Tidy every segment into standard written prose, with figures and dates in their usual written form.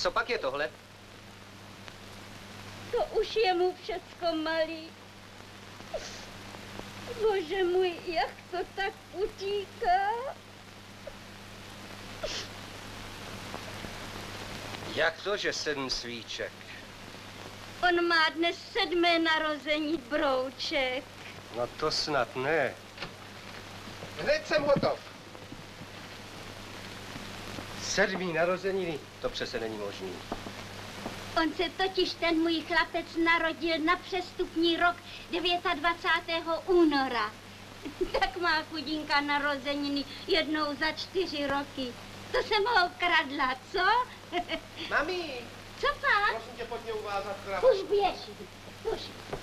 Co pak je tohle? To už je mu všecko malý. Bože můj, jak to tak utíká. Jak to, že 7 svíček? On má dnes 7. narození, brouček. No to snad ne. Hned jsem hotov. 7. narozeniny? To přece není možný. On se totiž, ten můj chlapec, narodil na přestupní rok 29. února. Tak má chudinka narozeniny jednou za 4 roky. To jsem ho okradla, co? Mami! Co pak? Prosím tě, pojď mě uvázat kravu. Už běž, už.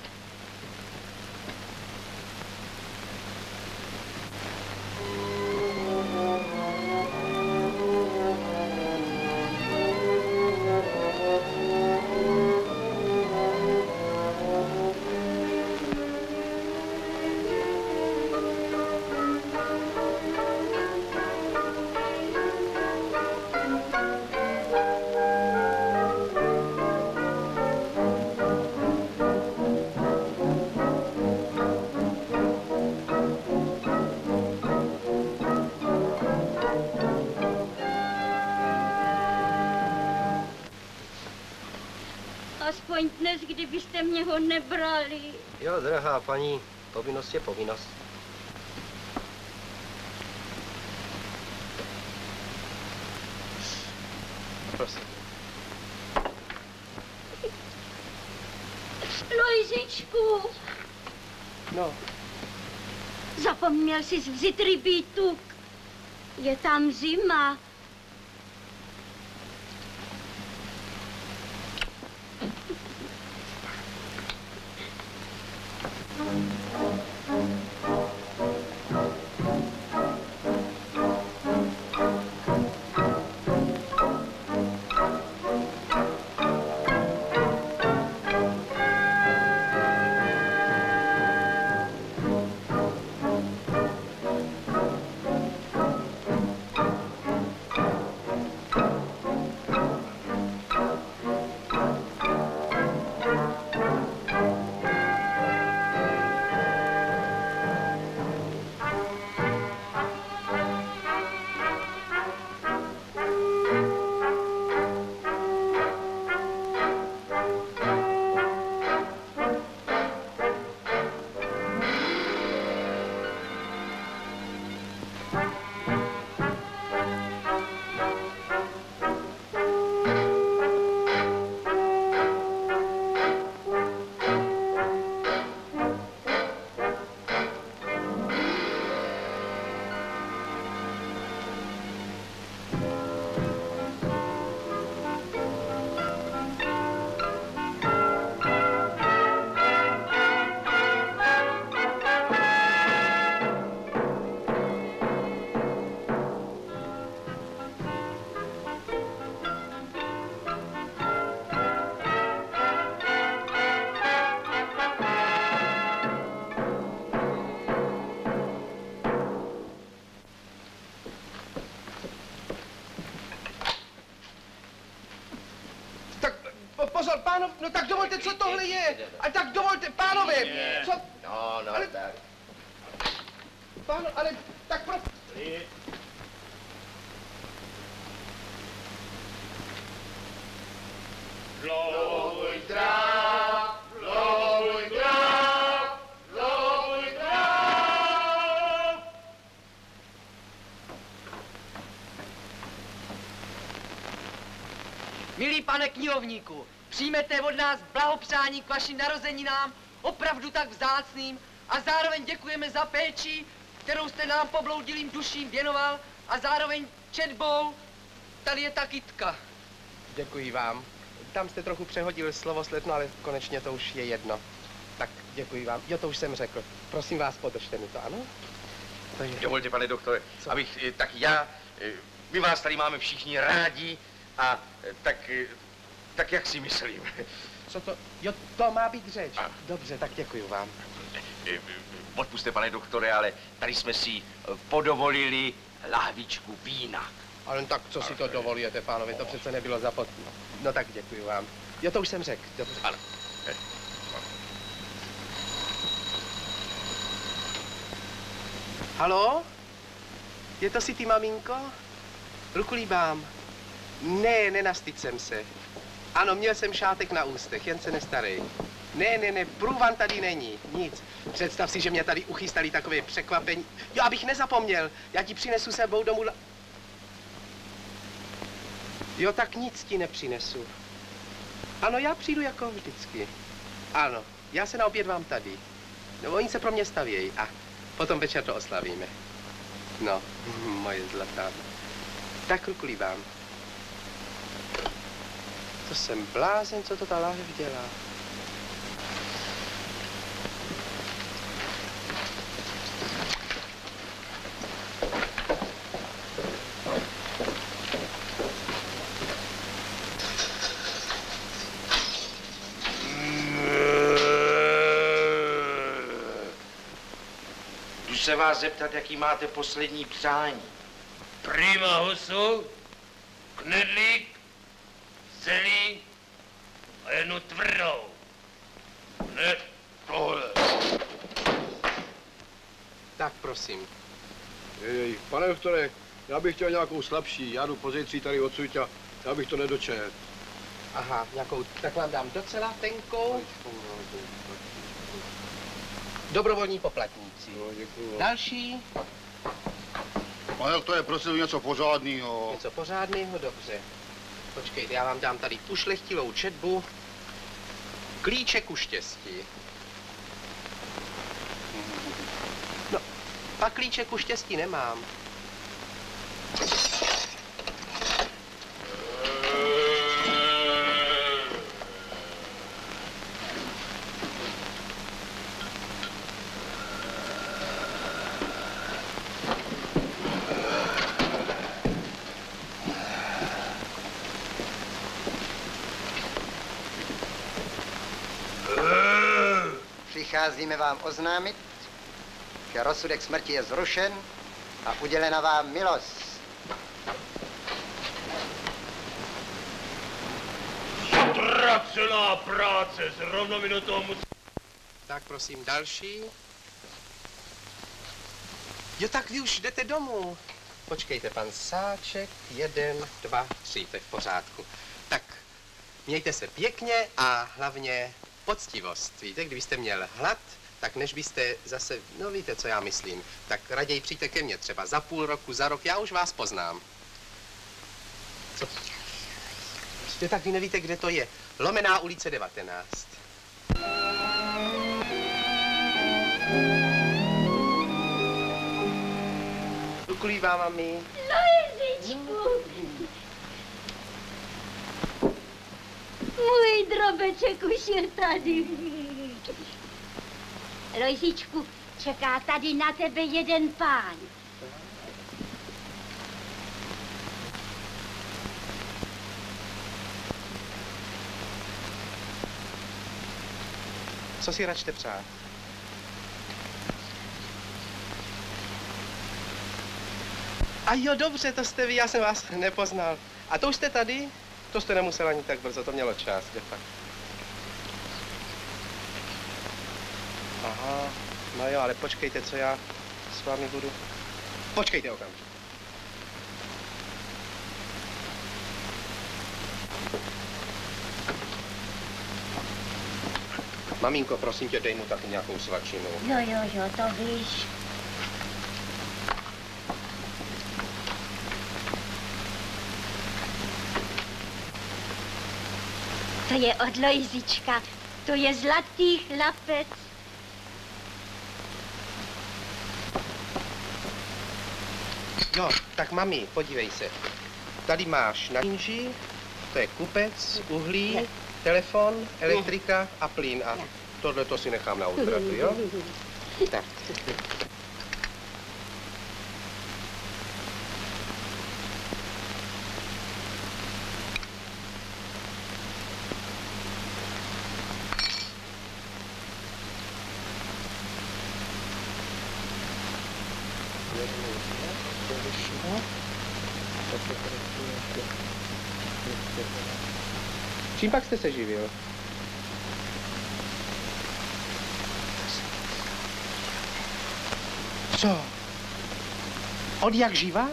Aspoň dnes, kdybyste mě ho nebrali. Jo, drahá paní, povinnost je povinnost. Prosím. Lojzičku, No. zapomněl jsi vzít rybí tuk. Je tam zima. Pozor, pánové, no tak dovolte, co tohle je? A tak dovolte, pánové, co? No, ale, tak. Ale tak pro... Lovuj tráv, lovuj tráv, lovuj tráv. Milý pane knihovníku, přijmete od nás blahopřání k vašim narozeninám, opravdu tak vzácným, a zároveň děkujeme za péči, kterou jste nám pobloudilým duším věnoval, a zároveň četbou, tady je ta kytka. Děkuji vám. Tam jste trochu přehodil slovo sletno, ale konečně to už je jedno. Tak děkuji vám. Jo, to už jsem řekl. Prosím vás, podržte mi to, ano? To je... Dovolte, pane doktore, abych, tak já, my vás tady máme všichni rádi a tak jak si myslím. Co to? Jo, to má být řeč. Dobře, tak děkuji vám. Odpusťte, pane doktore, ale tady jsme si podovolili lahvičku vína. Ale tak co si to dovolujete, pánové, to přece nebylo zapotřebí. No tak děkuji vám. Jo, to už jsem řekl. Dobře. Ano. Halo? Je to si ty, maminko? Ruku líbám. Ne, nenastyď jsem se. Ano, měl jsem šátek na ústech, jen se nestarej. Ne, průvan tady není, nic. Představ si, že mě tady uchystali takové překvapení. Jo, abych nezapomněl, já ti přinesu sebou domů... Jo, tak nic ti nepřinesu. Ano, já přijdu jako vždycky. Ano, já se na oběd vám tady. No, oni se pro mě stavějí a potom večer to oslavíme. No, moje zlatá. Tak ruku líbám. To jsem blázen, co to ta láhev dělá. Jdu se vás zeptat, jaký máte poslední přání. Prima husu, knedlík, celý a jednu tvrdou. Ne tohle. Tak prosím. Jej, pane doktore, já bych chtěl nějakou slabší, já jdu pozítří tady odsud a já bych to nedočet. Aha, nějakou, tak vám dám docela tenkou. Dobrovolní poplatníci. No, děkuju. Další, Pane doktore, prosím něco pořádného. něco pořádného, dobře. Počkejte, já vám dám tady ušlechtilou četbu. Klíče ku štěstí. No, pak klíče ku štěstí nemám. Přicházíme vám oznámit, že rozsudek smrti je zrušen a udělena vám milost. Celá práce, zrovna mi do toho musí... Tak prosím, další. Jo, tak vy už jdete domů. Počkejte, pan Sáček, 1, 2, 3, to je v pořádku. Tak, mějte se pěkně a hlavně poctivost. Víte, kdybyste měl hlad, tak než byste zase, no víte, co já myslím, tak raději přijďte ke mně třeba za půl roku, za rok, já už vás poznám. Co? Prostě tak vy nevíte, kde to je. Lomená ulice 19. Rukulívá, mami. Lojzičku. Můj drobeček už je tady. Lojzičku, čeká tady na tebe jeden pán. Co si račte přát? A jo, dobře, to jste vy, já jsem vás nepoznal. A to už jste tady? To jste nemusel ani tak brzo, to mělo čas, de fakt. Aha, no jo, ale počkejte, co já s vámi budu. Počkejte okamžik. Maminko, prosím tě, dej mu taky nějakou svačinu. Jo, to víš. To je od Lojzička, to je zlatý chlapec. Jo, tak mami, podívej se. Tady máš na kníži, to je kupec, uhlí, telefon, elektrika a plyn. A tohle to si nechám na útratu, jo? Tak. Čím pak jste se živil? Co? Od jak živa?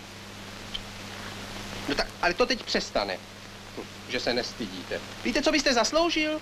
No tak, ale to teď přestane. Že se nestydíte. Víte, co byste zasloužil?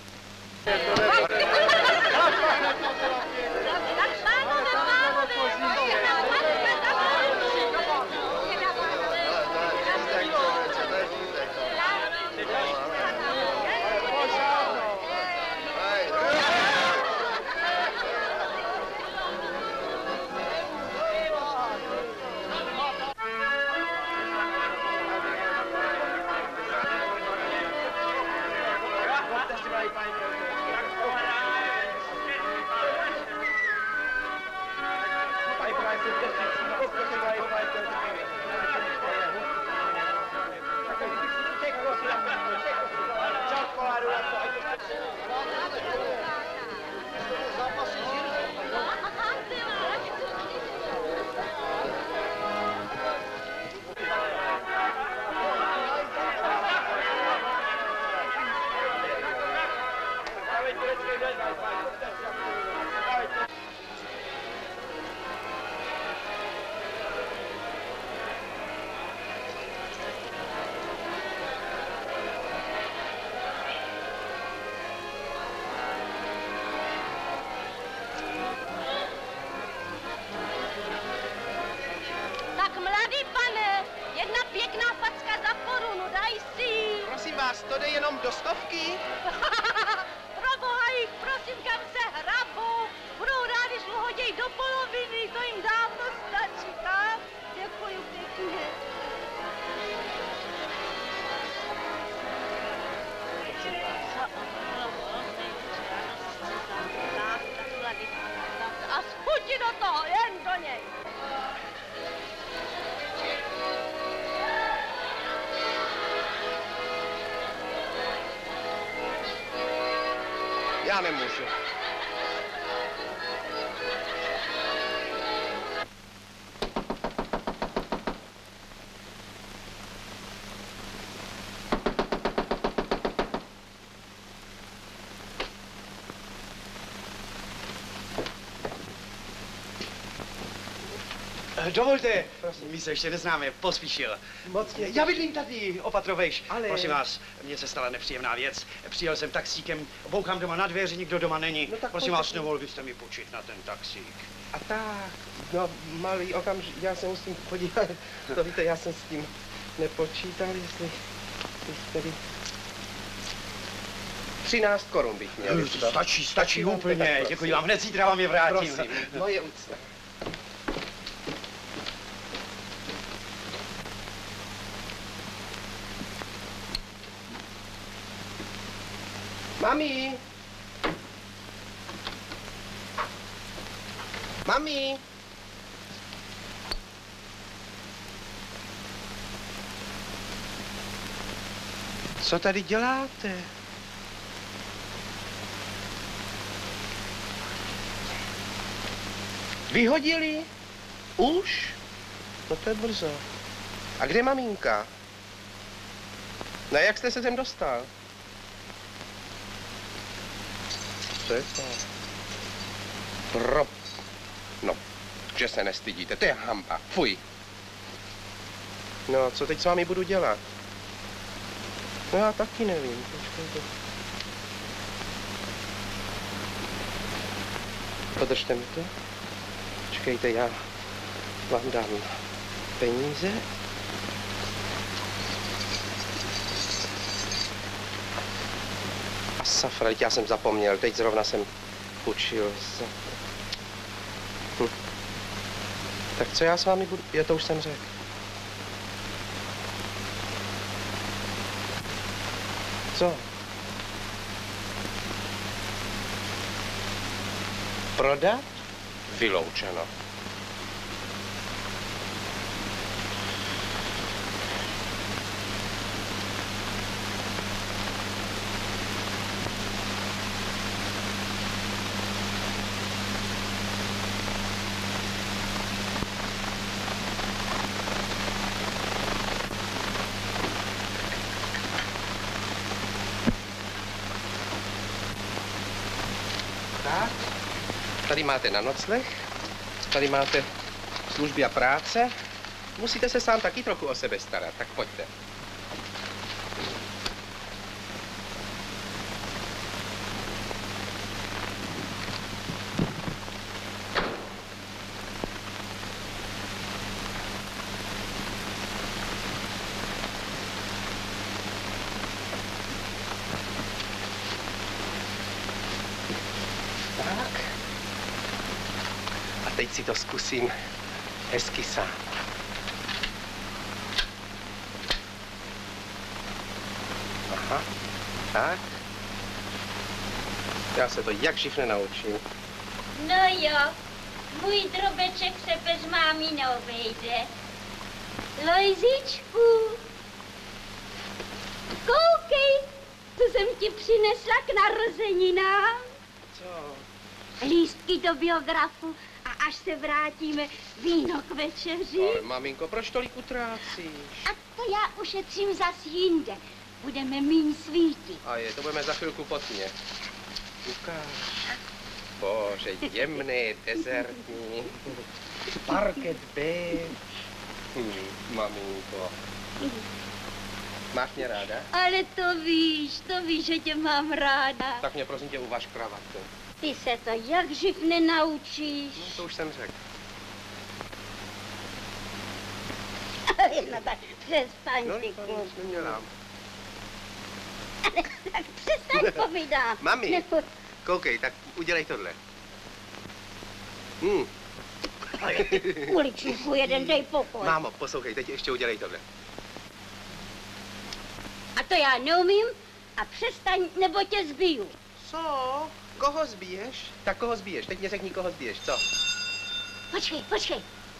To jde jenom do stovky? Proboha jich, prosím, kam se hrabou. Budou rádi, když hoděj do poloviny, to jim dávno stačí, tak? Děkuju pěkně. A schuti do toho, jen do něj. Já nemůžu. Dovolte, my se ještě neznáme, pospíšil. Mocně. Já bydlím tady, opatrovejš. Ale... Prosím vás, mně se stala nepříjemná věc. Přijel jsem taxíkem, bouchám doma na dveře, nikdo doma není. No, prosím vás, nemohl byste mi půjčit na ten taxík. A tak, no malý okamžik, já se musím podívat. To víte, já jsem s tím nepočítal, jestli tedy 13 korun bych měl. Stačí úplně, děkuji vám, hned zítra vám je vrátím. Prosím, moje úcta. Mami! Mami! Co tady děláte? Vyhodili? Už? No to je brzo. A kde maminka? No jak jste se sem dostal? Co je to? No, že se nestydíte, to je hanba, fuj. No, co teď s vámi budu dělat? No já taky nevím, počkejte. Podržte mi to. Počkejte, já vám dám peníze. A safra, já jsem zapomněl, teď zrovna jsem půjčil za... Tak co já s vámi budu... Já to už jsem řekl. Co? Prodat? Vyloučeno. Tak. Tady máte na nocleh, tady máte služby a práce. Musíte se sám taky trochu o sebe starat, tak pojďte. Teď si to zkusím hezky sám. Aha, tak. Já se to jak živ nenaučím. No jo, můj drobeček se bez mámy neobejde. Lojzičku, koukej, co jsem ti přinesla k narozeninám. Co? Lístky do biografu a až se vrátíme, víno k večeři. Ale maminko, proč tolik utrácíš? A to já ušetřím zas jinde. Budeme míň svítit. A je, to budeme za chvilku pod mě. Ukáž. Bože, jemný, dezertní. Parket B. Maminko. Máš mě ráda? Ale to víš, že tě mám ráda. Tak mě prosím tě uvaž kravatu. Ty se to jak živ nenaučíš. No, to už jsem řekl. No tak přestaň, No, ty to kluk. nic nedělám. Tak přestaň povídat. Mami, Nebo... koukej, tak udělej tohle. Uličníku, jeden dej pokoj. Mámo, poslouchej, teď ještě udělej tohle. A to já neumím a přestaň, nebo tě zbiju. Co? Koho zbiješ? Tak koho zbiješ? Teď mě řekni, koho zbiješ, co? Počkej.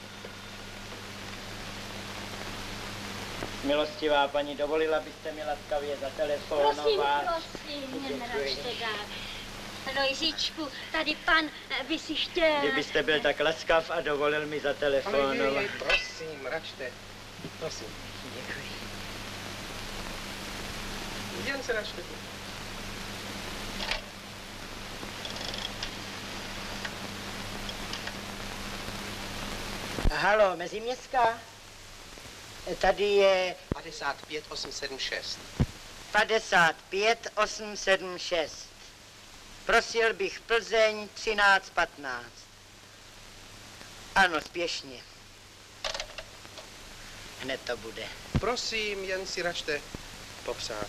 Milostivá paní, dovolila byste mi laskavě zatelefonovat? Prosím, nemračte dál. Lojzičku, tady pan by si chtěl... Kdybyste byl tak laskav a dovolil mi zatelefonovat. Prosím, račte. Prosím. Děkuji. Jen se račte. Halo, Meziměstská? Tady je 55 876. 55 876. Prosil bych Plzeň 1315. Ano, spěšně. Hned to bude. Prosím, jen si račte popsat.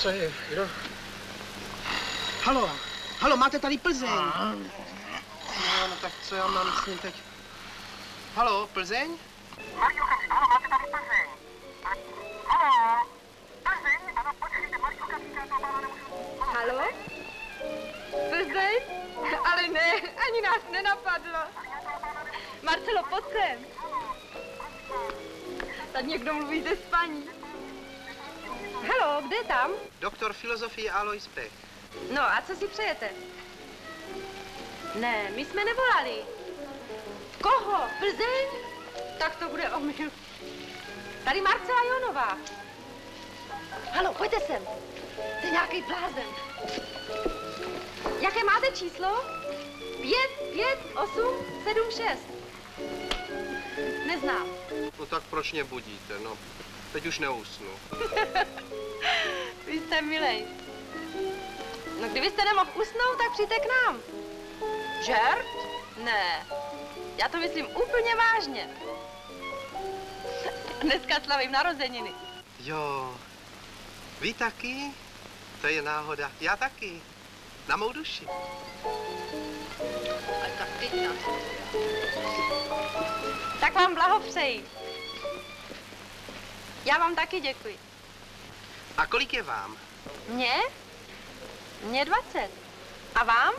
Co je? Kdo? Halo, máte tady Plzeň. No tak co já mám s ním teď? Halo, Plzeň? Halo, máte tady Plzeň. Halo, Plzeň, ano, počkejte, Marčulka říká, to máma nemůžu. Halo? Plzeň? Ale ne, ani nás nenapadlo. Marcelo, pojď sem. Tady někdo mluví ze spaní. Halo, kde je tam? Doktor filozofie Alois Pech. No a co si přejete? Ne, my jsme nevolali. Koho? Plzeň? Tak to bude omyl. Tady Marcela Jonová. Halo, pojďte sem. To je nějaký blázen. Jaké máte číslo? 5, 5, 8, 7, 6. Neznám. No tak proč mě budíte? No, teď už neusnu. Vy jste milej. No kdybyste nemohl usnout, tak přijďte k nám. Žert? Ne. Já to myslím úplně vážně. Dneska slavím narozeniny. Jo, vy taky? To je náhoda. Já taky. Na mou duši. Tak vám blahopřeji. Já vám taky děkuji. A kolik je vám? Mně? Mně 20. A vám?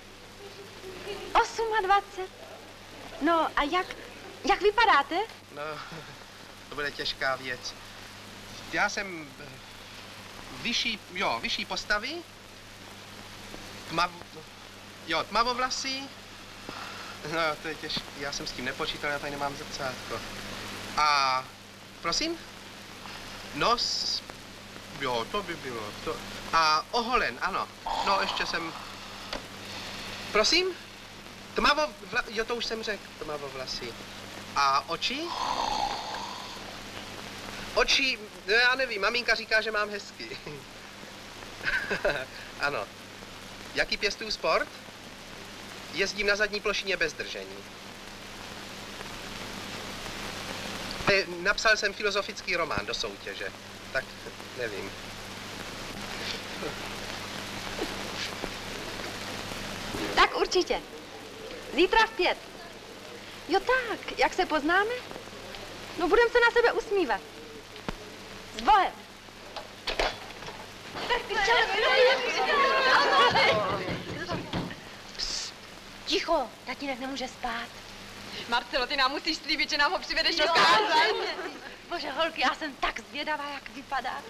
28. No a jak vypadáte? No, to bude těžká věc. Já jsem vyšší postavy, tmavovlasý. No, to je těžké, já jsem s tím nepočítal, já tady nemám zrcátko. A, prosím? Nos, jo, to by bylo, to. A oholen, ano. No, ještě jsem, prosím? Jo, to už jsem řekl, tmavovlasý. A oči? Oči, no já nevím, maminka říká, že mám hezky. Ano. Jaký pěstuju sport? Jezdím na zadní plošině bez držení. Napsal jsem filozofický román do soutěže. Tak nevím. Tak určitě. Zítra v 5. Jo tak, jak se poznáme? No budeme se na sebe usmívat. S Bohem. Ticho, tatínek nemůže spát. Marcelo, ty nám musíš slíbit, že nám ho přivedeš do Bože, holky, já jsem tak zvědavá, jak vypadá.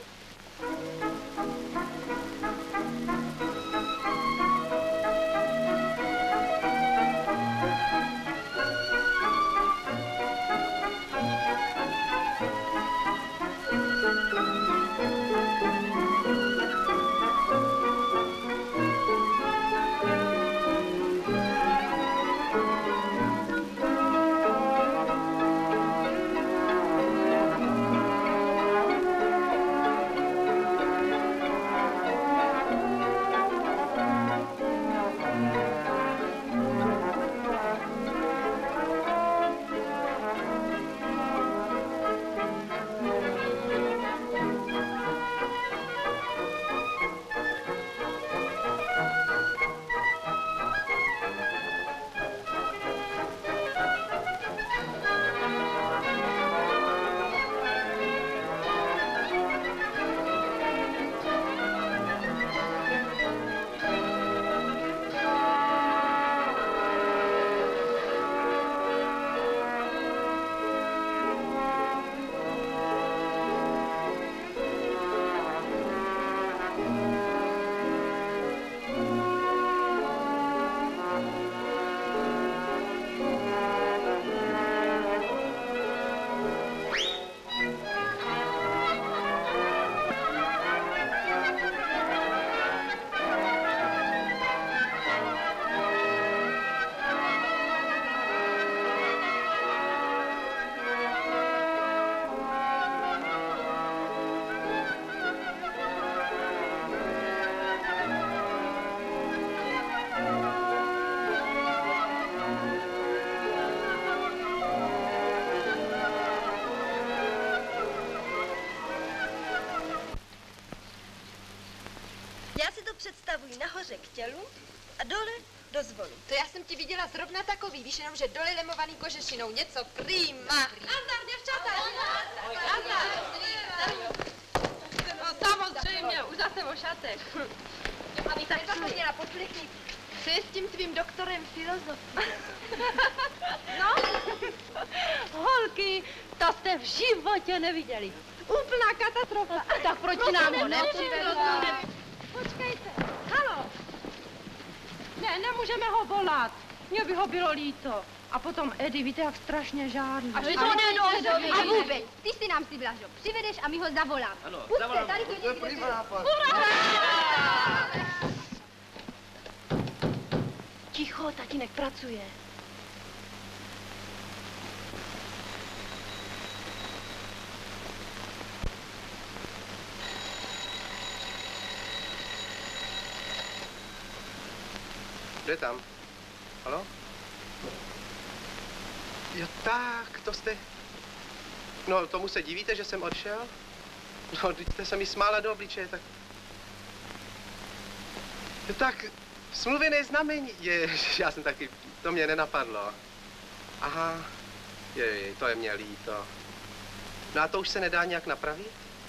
k tělu a dole do zvolu. To já jsem ti viděla zrovna takový, víš, jenom, že dole lemovaný kožešinou, něco prima. Nazdar, děvčata! No samozřejmě, už zase o šatech. Abych nezapomněla poslechnout. Co je s tím tvým doktorem filozofie? No, holky, to jste v životě neviděli. Úplná katastrofa. Tak proč nám ho nepřivedla? Počkejte, halo. Ne, nemůžeme ho volat. Mně by ho bylo líto. A potom Edy, víte, jak strašně žádný. A vůbec, ty si nám si Blažo přivedeš a my ho zavoláme. Ano, Pusťte, tady to někde. prima nápad. Ticho, tatínek pracuje. Kdo je tam? Halo? Jo, tak, to jste... No, tomu se divíte, že jsem odšel? No, teď jste se mi smála do obličeje, tak... Jo, tak, smluvené znamení... Já jsem taky... To mě nenapadlo. Aha. To je mě líto. No a to už se nedá nějak napravit?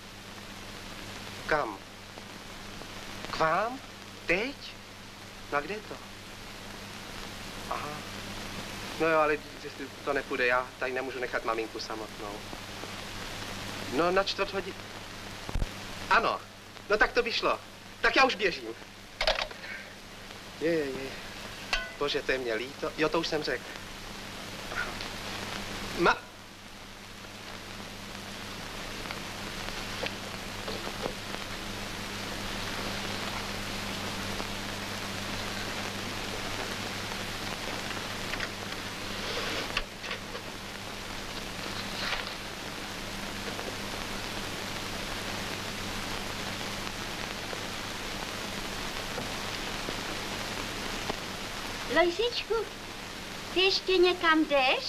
Kam? K vám? Teď? No a kde je to? Aha. No jo, ale to nepůjde, já tady nemůžu nechat maminku samotnou. No na 4:15. Ano, no tak to by šlo. Tak já už běžím. Je. Bože, to je mě líto. Jo, to už jsem řekl. Aha. Lojzičku, ty ještě někam jdeš?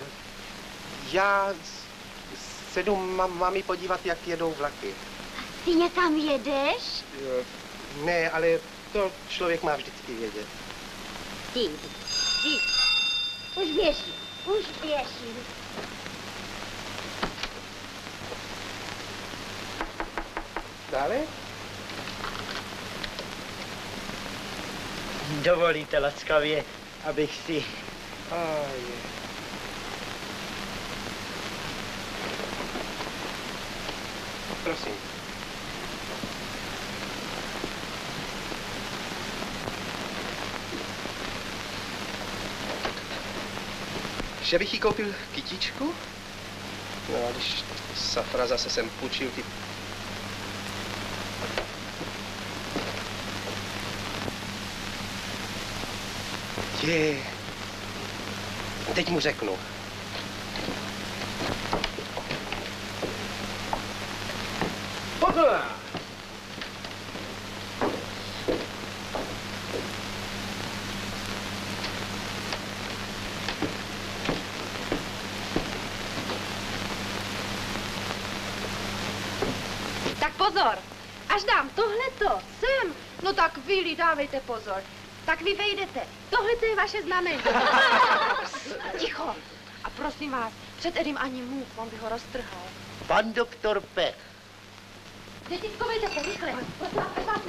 Já se jdu mami podívat, jak jedou vlaky. Ty někam jedeš? Ne, ale to člověk má vždycky vědět. Ty. Už běžím. Dále? Dovolíte laskavě, abych si... Prosím. Že bych jí koupil kytičku? No a když Safra zase jsem půjčil ty... Teď mu řeknu. Pozor! Tak pozor, až dám tohleto sem, no tak vy dávejte pozor. Tak vy vejdete. Tohle je vaše znamení. Ticho. A prosím vás, před Edym ani mluv, on by ho roztrhal. Pan doktor Pech. Dětickovejte se rychle. Prosím vás,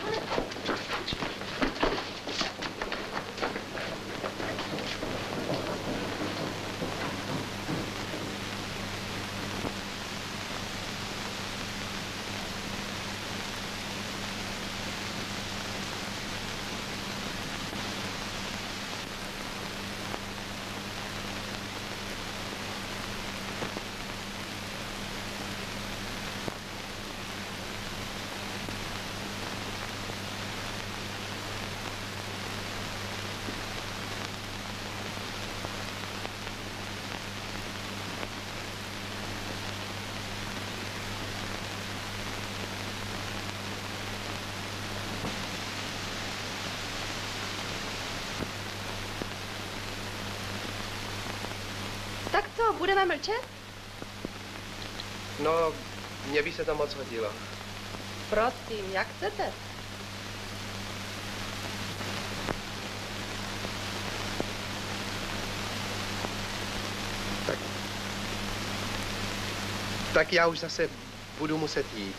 Tak co, budeme mlčet? No, mně by se to moc hodilo. Prosím, jak chcete. Tak já už zase budu muset jít.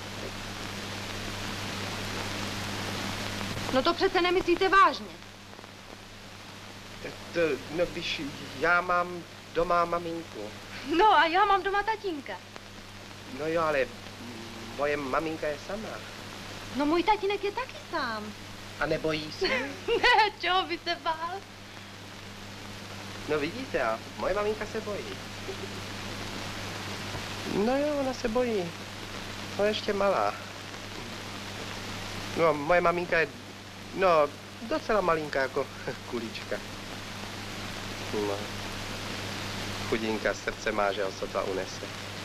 No to přece nemyslíte vážně. No když já mám doma maminku. No a já mám doma tatínka. No jo, ale moje maminka je sama. No můj tatínek je taky sám. A nebojí se? Ne, čeho by se bál? No vidíte, a moje maminka se bojí. No jo, ona se bojí. No ještě malá. No moje maminka je, no, docela malinká jako kulička. No. Chudinka, srdce má, že ho sotva unese.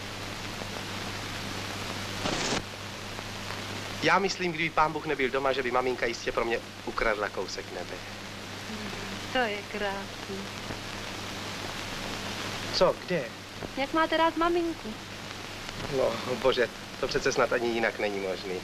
Já myslím, kdyby pán Bůh nebyl doma, že by maminka jistě pro mě ukradla kousek nebe. To je krásný. Co, kde? Jak máte rád maminku? No, bože, to přece snad ani jinak není možný.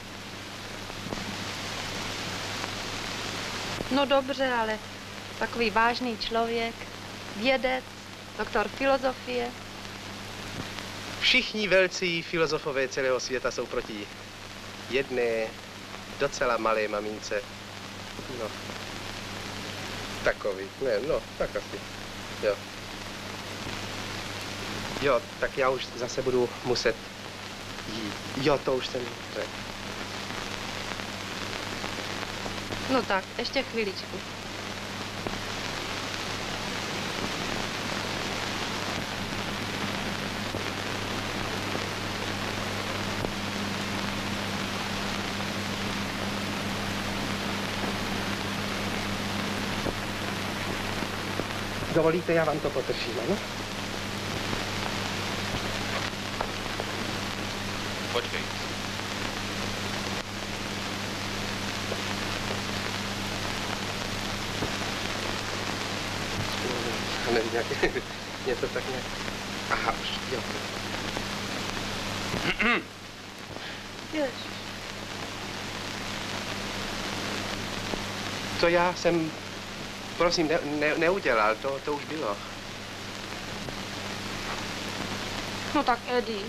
No dobře, ale takový vážný člověk, vědec, doktor filozofie. Všichni velcí filozofové celého světa jsou proti jedné docela malé mamince. No, takový, ne, no, tak asi, jo. Jo, tak já už zase budu muset jít. Jo, to už jsem řekl. No tak, ještě chviličku. Dovolíte, já vám to potržím, ano? Počkej. Nevím, jak něco tak nějak. Aha, už, jo. Ježiš. To já jsem, prosím, neudělal, to už bylo. No tak, Eddie.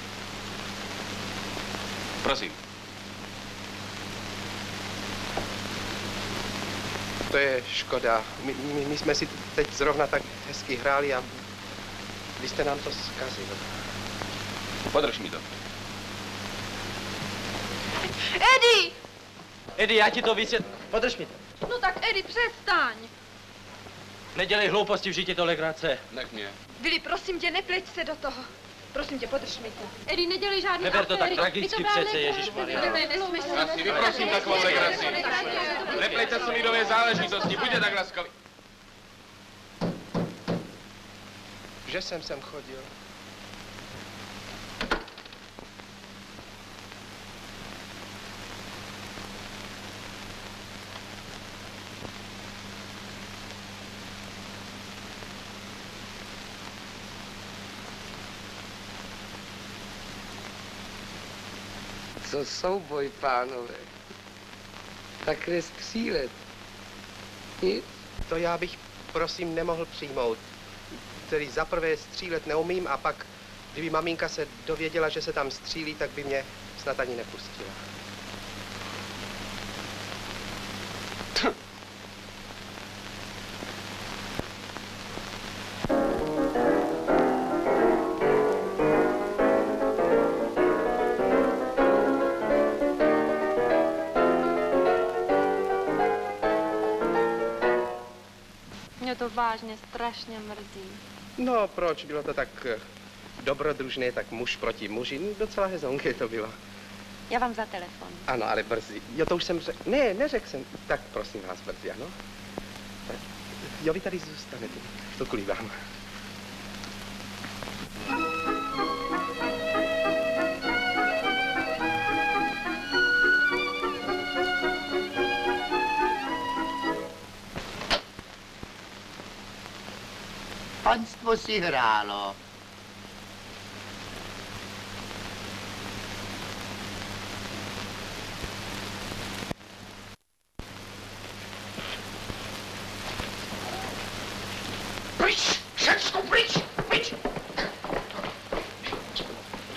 Prosím. To je škoda. My jsme si teď zrovna tak hezky hráli a vy jste nám to zkazil. Podrž mi to. Eddie! Eddie, já ti to vysvětlím. Podrž mi to. No tak, Eddie, přestaň. Nedělej hlouposti, v životě tolekrát se. Nech mě. Vili, prosím tě, nepleť se do toho. Prosím tě, podrž mi to. Eddie, nedělej žádný Neber to tak aféry. tragicky přece, ježišmarja. Já si vyprosím takovou legraci. Neplejte se mi do mé záležitosti, buďte tak laskaví. Že jsem sem chodil. Co souboj, pánové? Takhle střílet. Nic? To já bych, prosím, nemohl přijmout. Tedy za prvé střílet neumím a pak, kdyby maminka se dověděla, že se tam střílí, tak by mě snad ani nepustila. Mě to vážně strašně mrzí. No, proč? Bylo to tak dobrodružné, tak muž proti muži. Docela hezonké to bylo. Já vám za telefon. Ano, ale brzy. Jo, to už jsem řekl. Ne, neřekl jsem. Tak prosím vás, brzy, ano? Tak, jo, vy tady zůstanete. To kvůli vám. Panstvo si hrálo. Pryč! Všecko pryč! Pryč!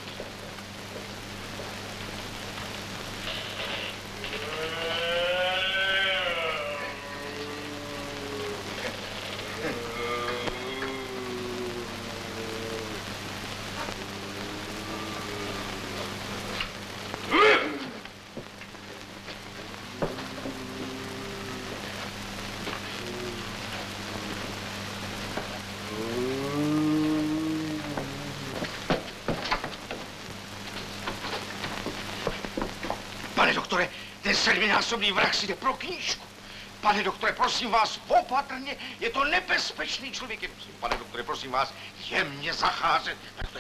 Pane doktore, ten sedminásobný vrah si jde pro knížku. Pane doktore, prosím vás, opatrně, je to nebezpečný člověk. Pane doktore, prosím vás, jemně zacházet.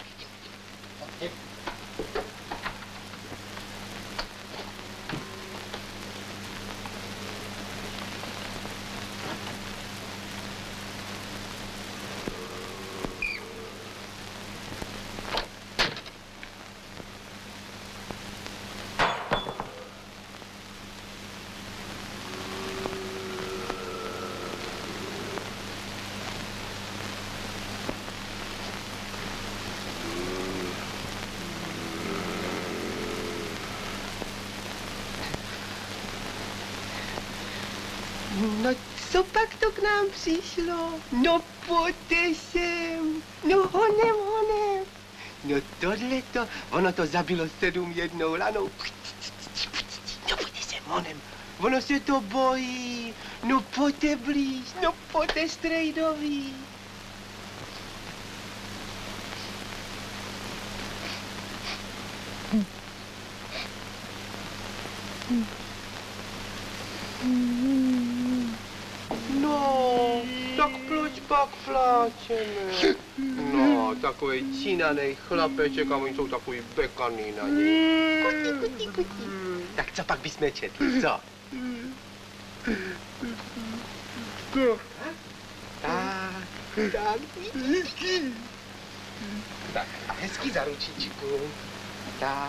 No, co pak to k nám přišlo? No, pojďte sem. No, honem. No, tohleto, ono to zabilo 7 jednou lanou. No, pojďte sem, honem. Ono se to bojí. No, pojďte blíž. No, pojďte strejdoví. No, tak proč pak pláčeme? No, takový čínanej chlapeček a oni jsou takový bekaný na něj. Kuti. Tak co pak bychom četli, co? Tak. Tak, a hezky za ručičku. Tak.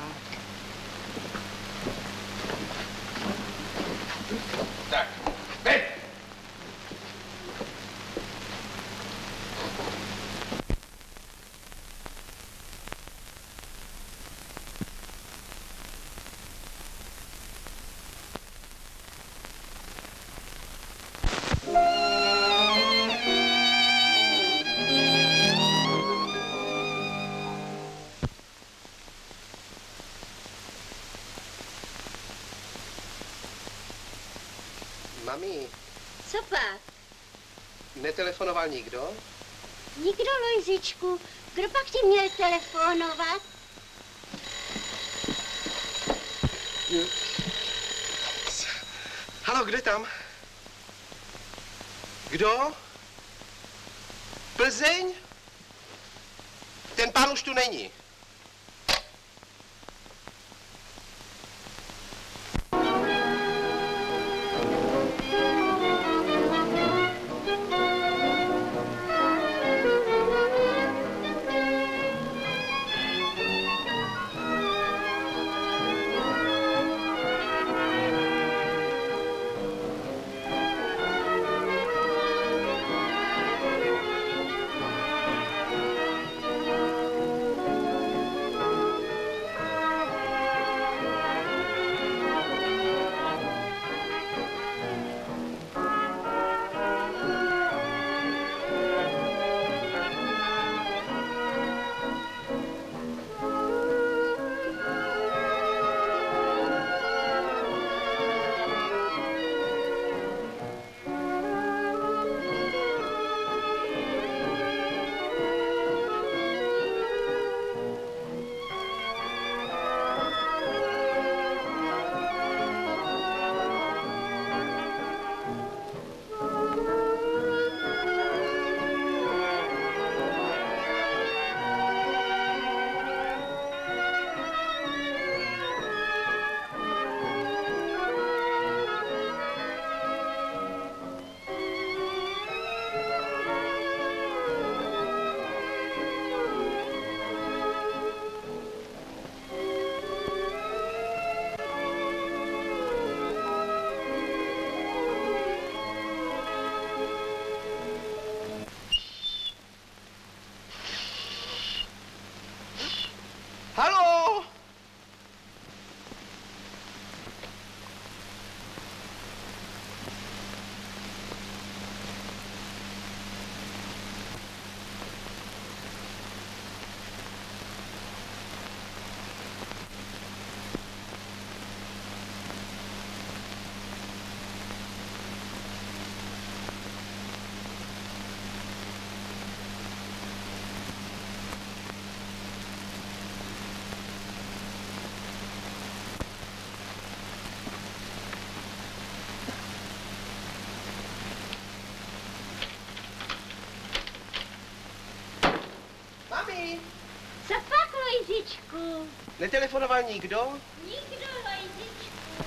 Tak, teď! Mami, Co pak? netelefonoval nikdo? Nikdo, Lojzičku. Kdo pak ti měl telefonovat? Haló, kde tam? Kdo? Plzeň? Ten pán už tu není. Co pak, Lojzičku? Netelefonoval nikdo? Nikdo, Lojzičku.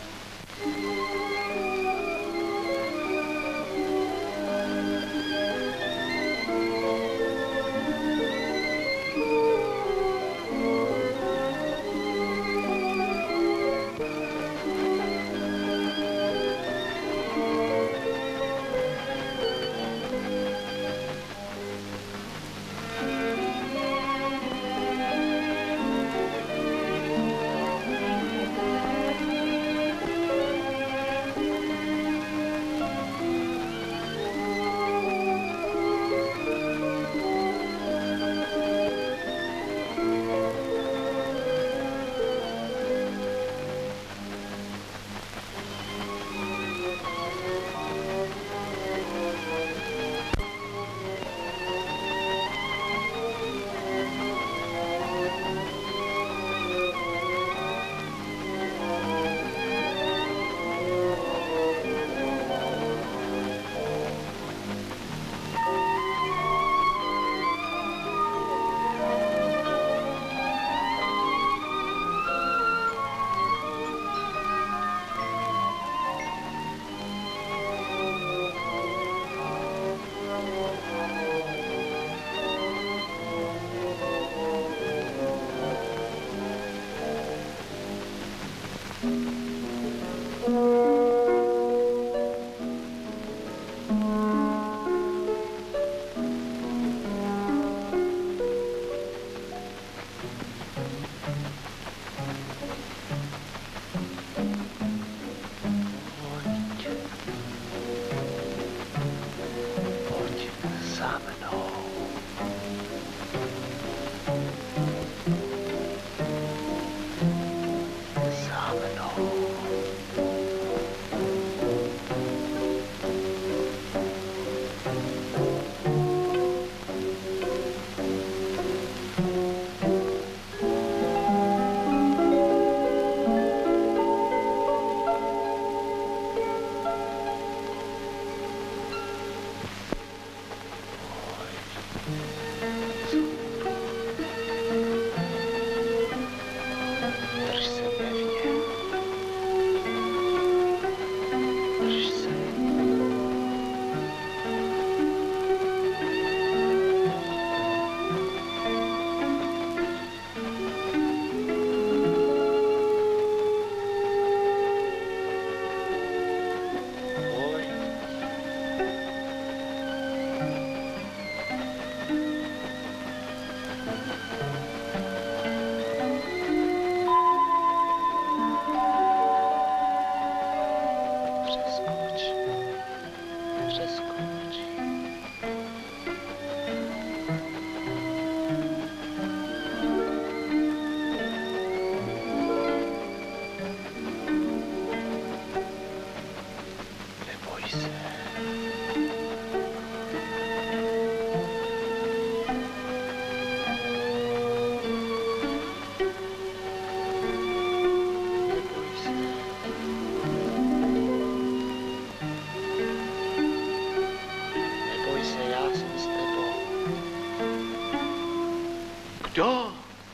Kdo?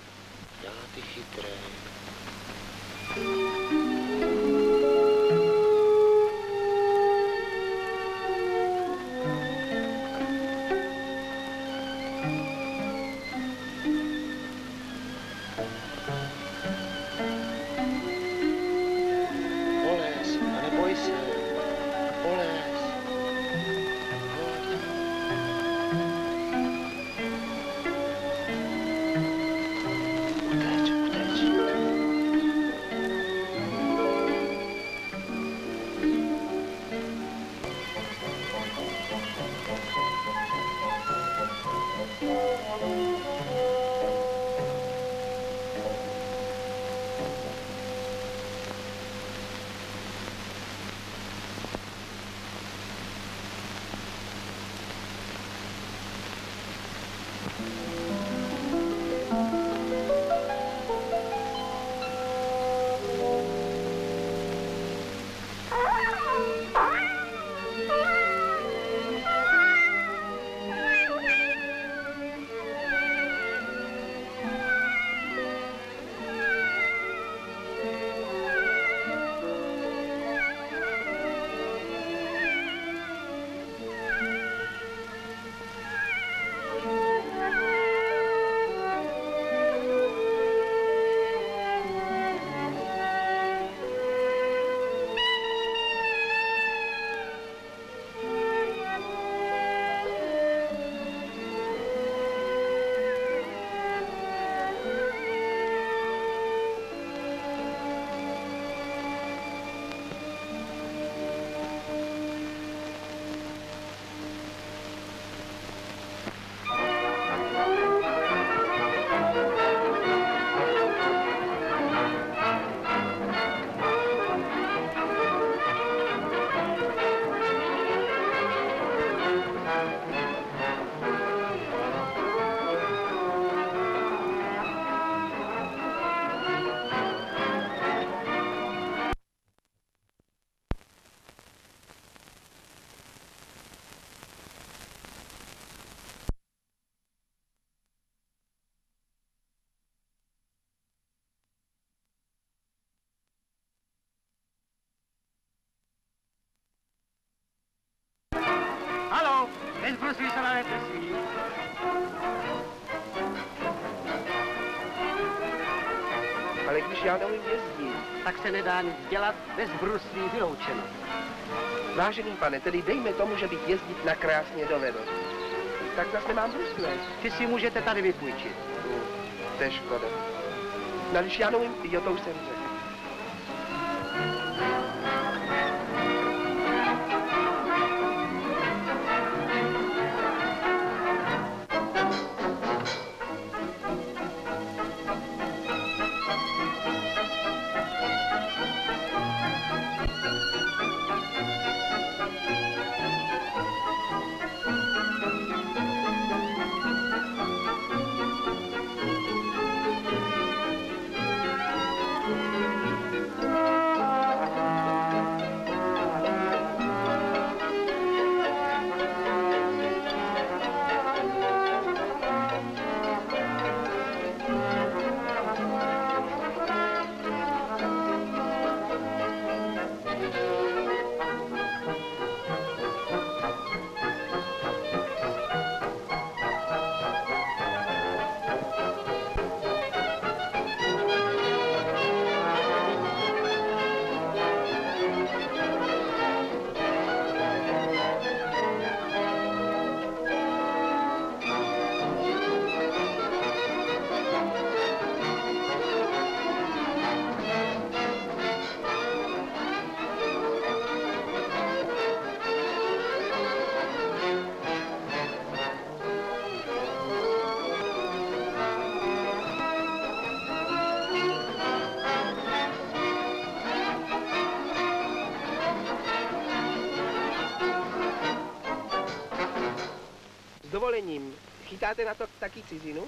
Já, ty chytrý. Polez, a neboj se. Polez. Nezbruslí se na neprsví. Ale když já neumím jezdit, tak se nedá nic dělat, bez bruslí vyloučeno. Vážený pane, tedy dejme tomu, že bych jezdit na krásně dovedl. Tak zase nemám brusle. Ty si můžete tady vypůjčit. To je škoda. No když já neumím, jo, to už jsem řekl. S dovolením, chytáte na to taky cizinu?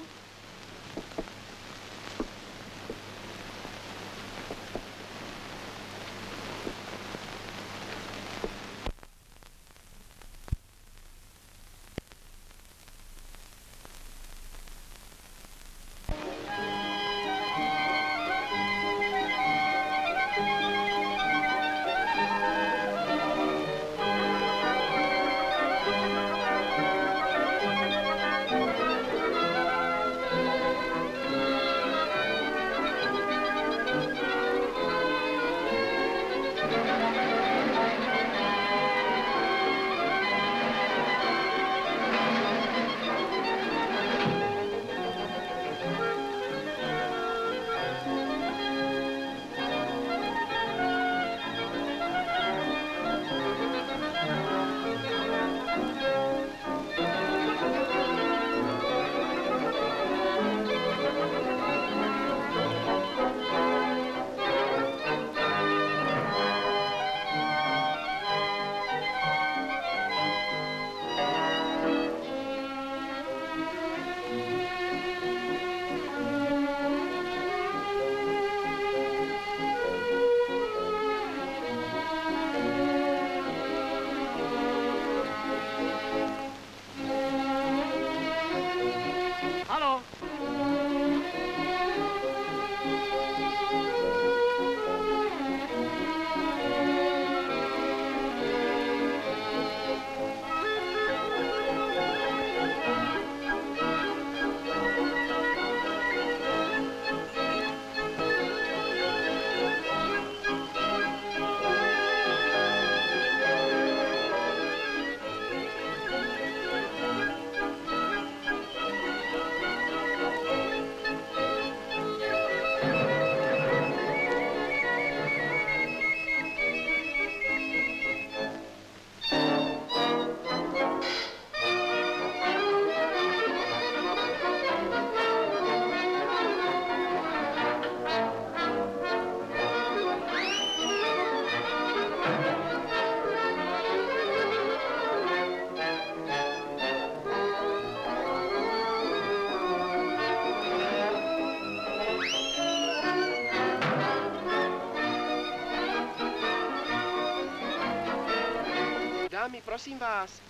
Dámy, prosím vás,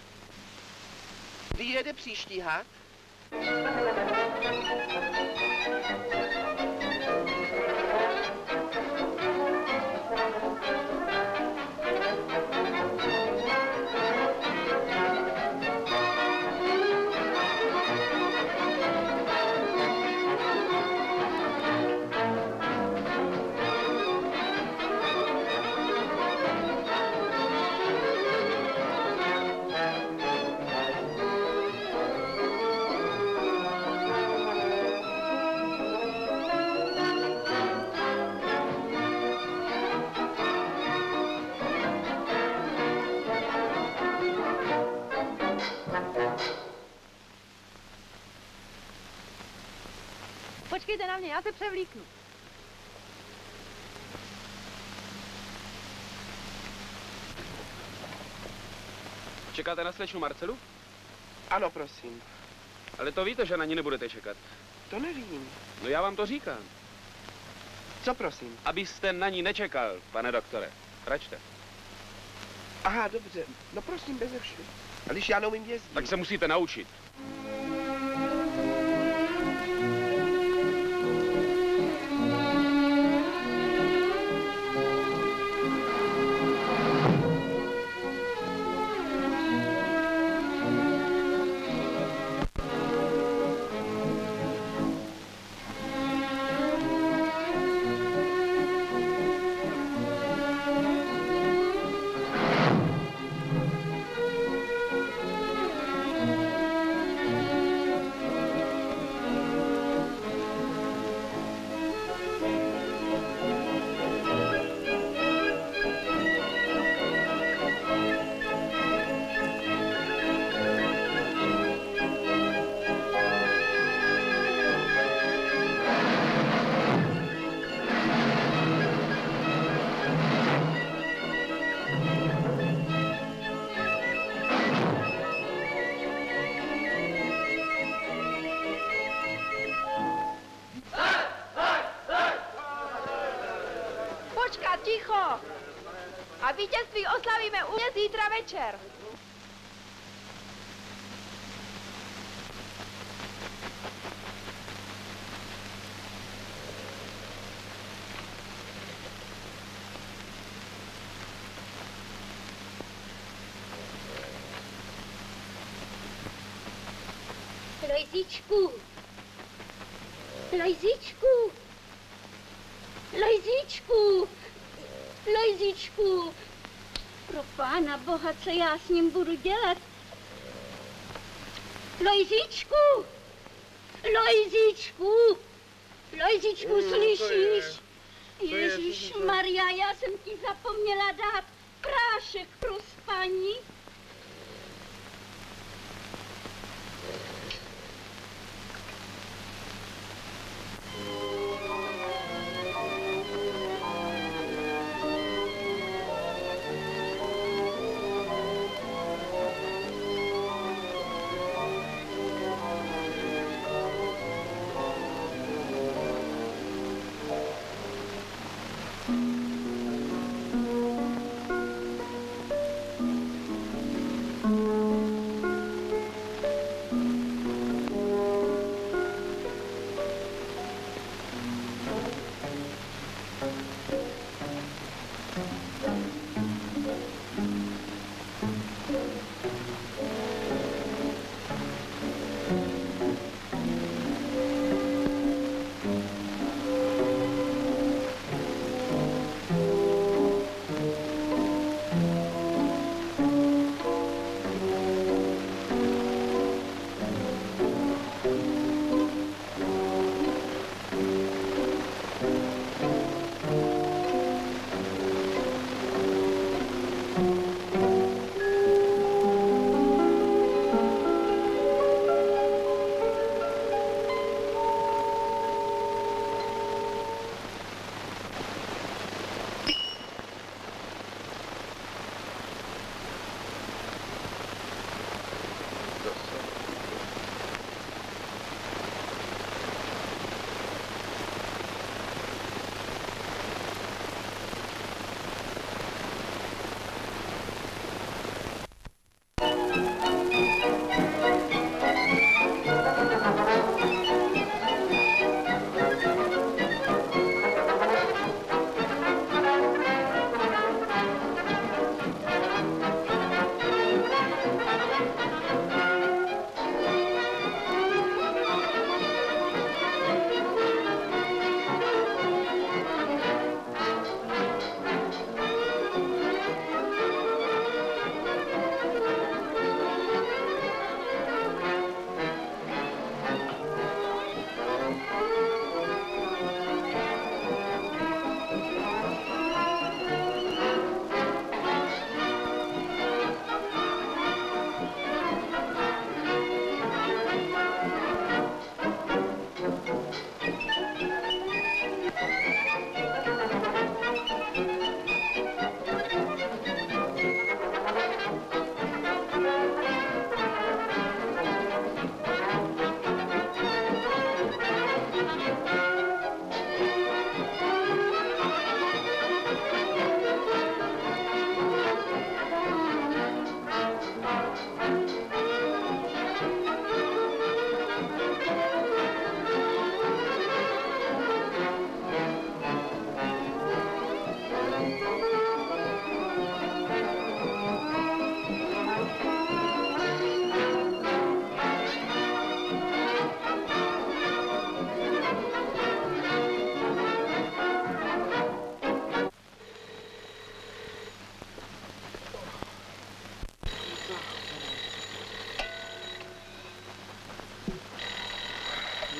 kdy jede příští had? počkejte na mě, já se převlíknu. Čekáte na slečnu Marcelu? Ano, prosím. Ale to víte, že na ní nebudete čekat. To nevím. No já vám to říkám. Co prosím? Abyste na ní nečekal, pane doktore. Račte. Aha, dobře. No prosím, beze vše. A když já neumím jezdit. Tak se musíte naučit. Ticho! A vítězství oslavíme u mě zítra večer. Lojzíčku! Lojzíčku! Lojzíčku! Lojzíčku! Pro pána Boha, co já s ním budu dělat? Lojzíčku! Lojzíčku! Lojzíčku, slyšíš? Ježíš Maria, já jsem ti zapomněla dát prášek pro spaní.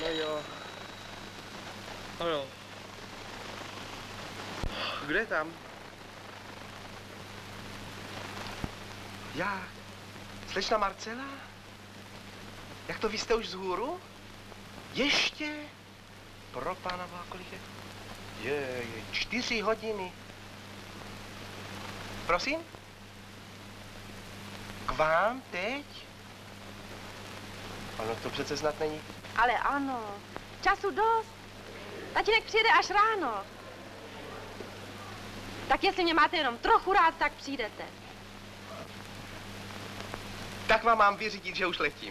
jo. Ano. Kdo je tam? Já. Slečna Marcela? Jak to vy jste už vzhůru? Ještě? Pro pána boha, kolik je? 4 hodiny. Prosím? K vám teď? Ano, to přece snad není. Ale ano, času dost. Tatínek přijede až ráno. Tak jestli mě máte jenom trochu rád, tak přijdete. Tak vám mám vyřídit, že už letím.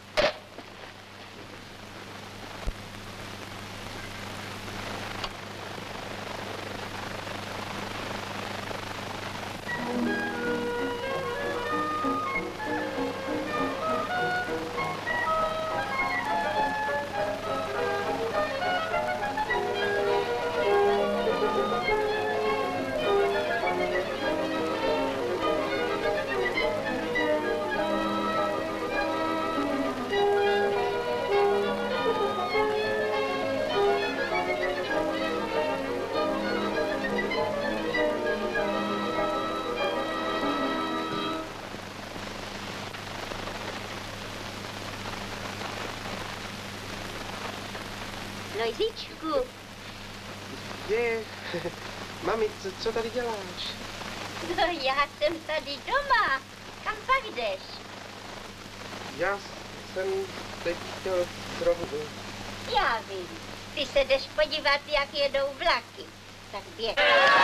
Lojzičku. Mami, co tady děláš? No, já jsem tady doma. Kam pak jdeš? Já jsem teď chtěl trochu... Já vím. Ty se jdeš podívat, jak jedou vlaky. Tak běž.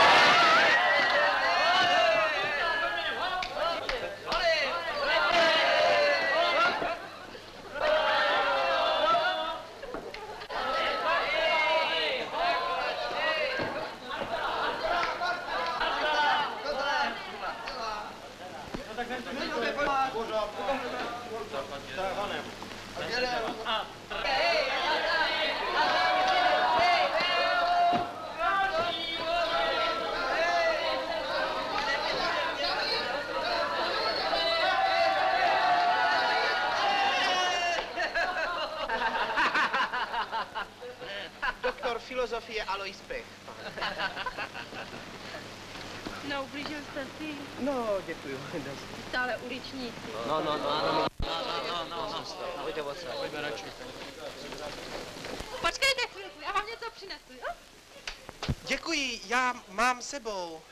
Doktor filozofie Alois Pech. No, ublížil jste si. No, děkuju. Stále uličníci. No. Pojďte odsaď. Pojďme radši. Počkejte chvilku, já vám něco přinesu, jo? Děkuji, já mám sebou.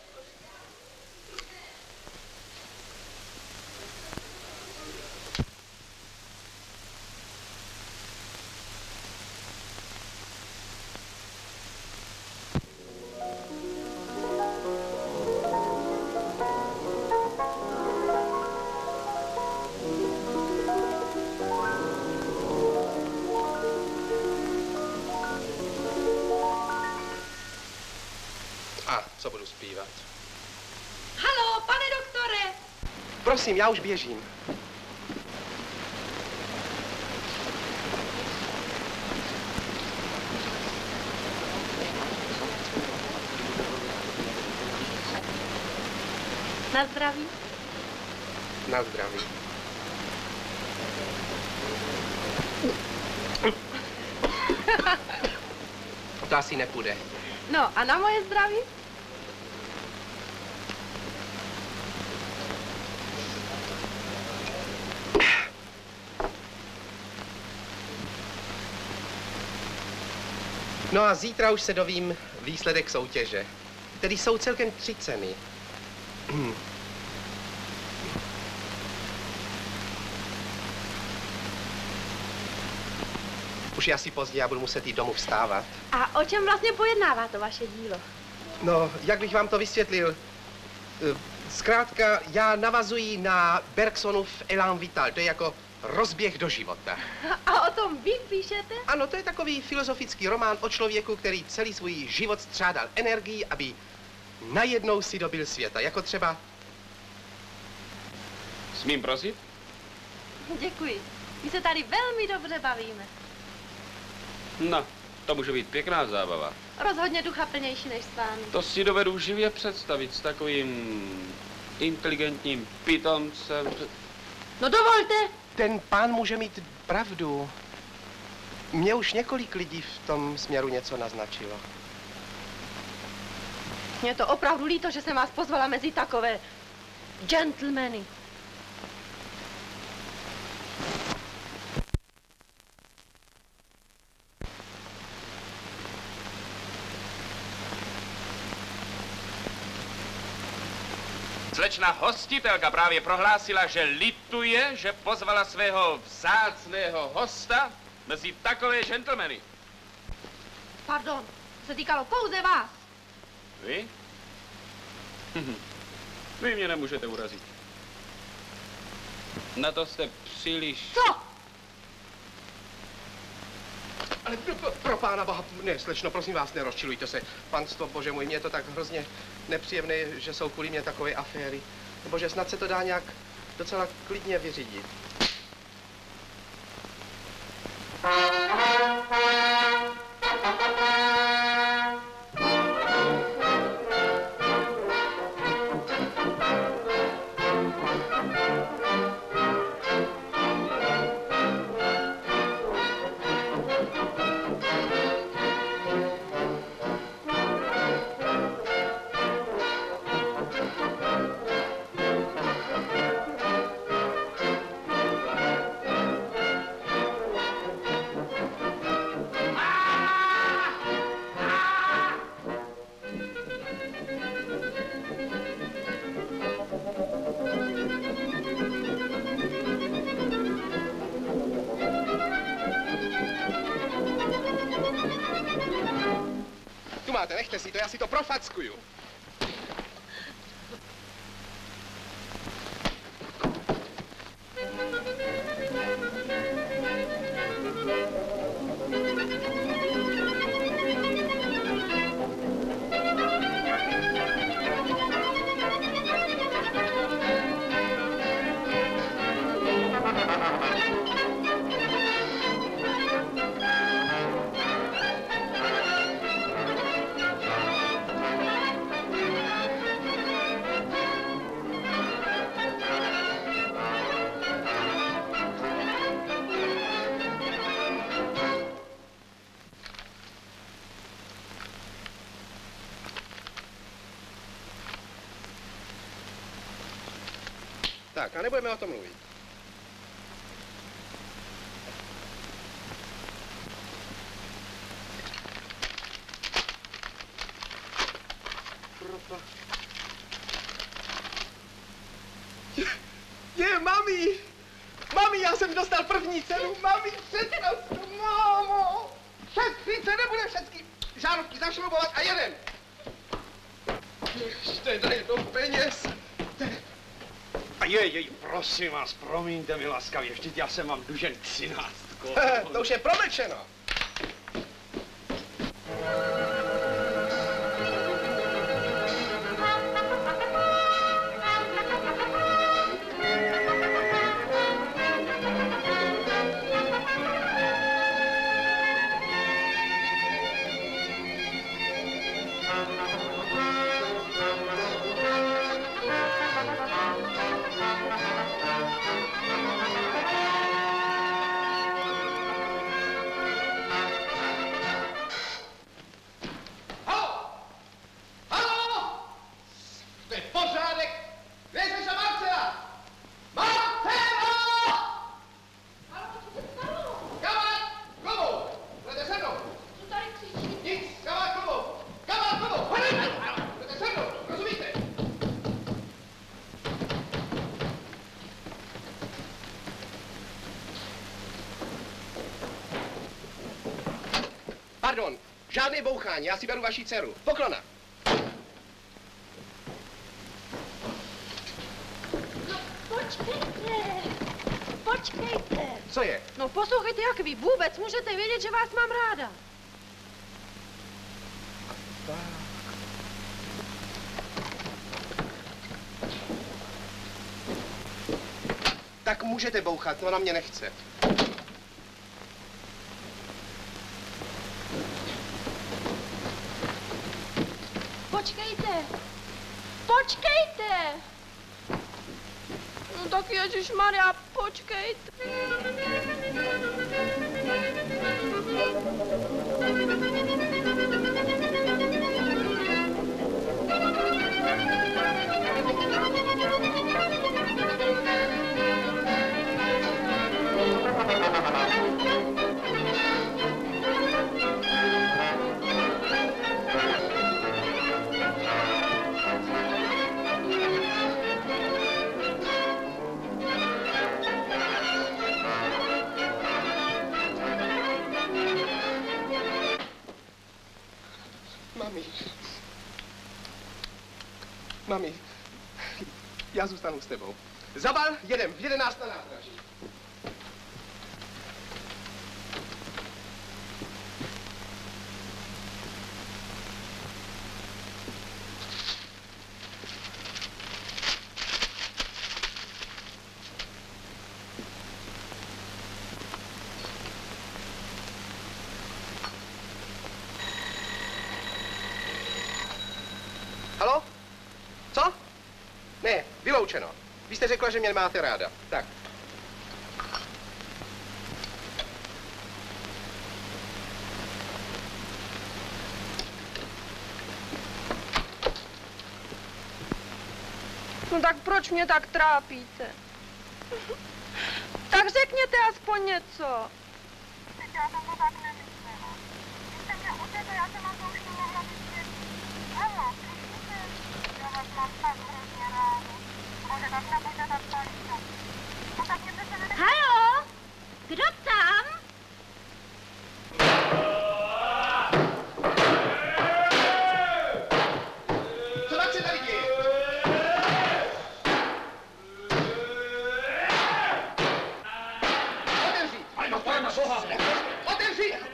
Co budu zpívat? Haló, pane doktore! Prosím, já už běžím. Na zdraví. Na zdraví. To asi nepůjde. No, a na moje zdraví? No a zítra už se dovím výsledek soutěže. Tedy jsou celkem 3 ceny. Už je asi pozdě, já budu muset jít domů vstávat. A o čem vlastně pojednává to vaše dílo? No, jak bych vám to vysvětlil? Zkrátka, já navazuji na Bergsonův Elan Vital, to je jako rozběh do života. A o tom vy píšete? Ano, to je takový filozofický román o člověku, který celý svůj život střádal energii, aby najednou si dobil světa, jako třeba... Smím prosit? Děkuji. My se tady velmi dobře bavíme. No, to může být pěkná zábava. Rozhodně duchaplnější než s vámi. To si dovedu živě představit s takovým inteligentním pitomcem. No dovolte! Ten pán může mít pravdu. Mě už několik lidí v tom směru něco naznačilo. Mně je to opravdu líto, že jsem vás pozvala mezi takové gentlemany. Slečna hostitelka právě prohlásila, že lituje, že pozvala svého vzácného hosta mezi takové gentlemany. Pardon, se týkalo pouze vás. Vy? Vy mě nemůžete urazit. Na to jste příliš... Co? Ale pro pána boha, ne, slečno, prosím vás, nerozčilujte se. Panstvo, bože můj, mě je to tak hrozně nepříjemné, že jsou kvůli mě takové aféry. Bože, snad se to dá nějak docela klidně vyřídit. Máte, nechte si to, já si to profackuju. Tak, a nebudeme o tom mluvit. Mami! Mami, já jsem dostal první cenu! Mami, představ to, mámo! 6 se nebude všecky žárovky zašroubovat a jedem! Ještě dej do peněz! A jej, prosím vás, promiňte mi laskavě, vždyť já jsem vám dlužen 13. To už je promlčeno. Pardon, žádné bouchání, já si beru vaši dceru. Poklona. No, počkejte. Co je? No, poslouchejte, jak vy vůbec můžete vědět, že vás mám ráda. Tak můžete bouchat, to na mě nechce. Počkejte! Počkejte! No tak ježišmarja, počkejte! Mami, já zůstanu s tebou. Zabal, jedem, v 11 na nádraží. Halo? Co? Ne, vyloučeno. Vy jste řekla, že mě máte ráda. Tak. No tak proč mě tak trápíte? Tak řekněte aspoň něco. Teď já jsem to tak nemyslela. Když jste mě utekli, já jsem vám to už nemohla vysvětlit. Ano, slyšíte? Já vás mám tak hrozně ráda. Bože, tak nebuďte tak paličat. No tak mě přece nenechte... Halo? Kdo tam? Co tak se tady děje? Otevřít! Otevřít!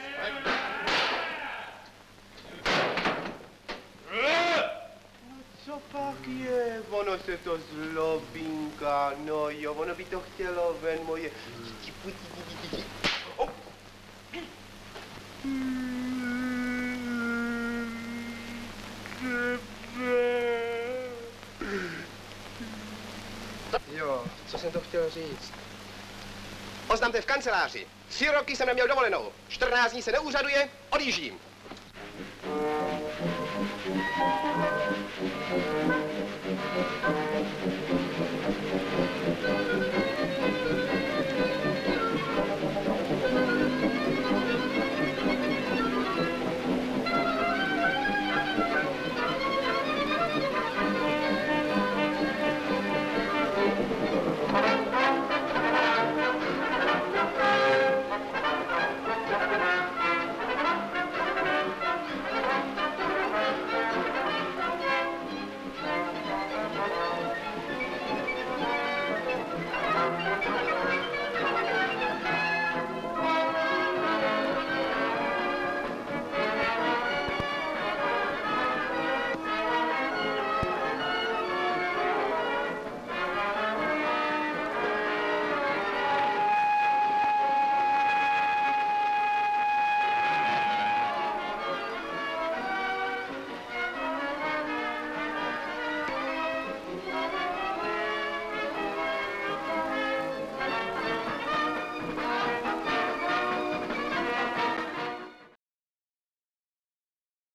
Co pak je? Ono se to zlobinka, no jo, ono by to chtělo ven, moje dítě. Jo, co jsem to chtěl říct? Oznamte v kanceláři. 3 roky jsem neměl dovolenou. 14 dní se neúřaduje, odjíždím.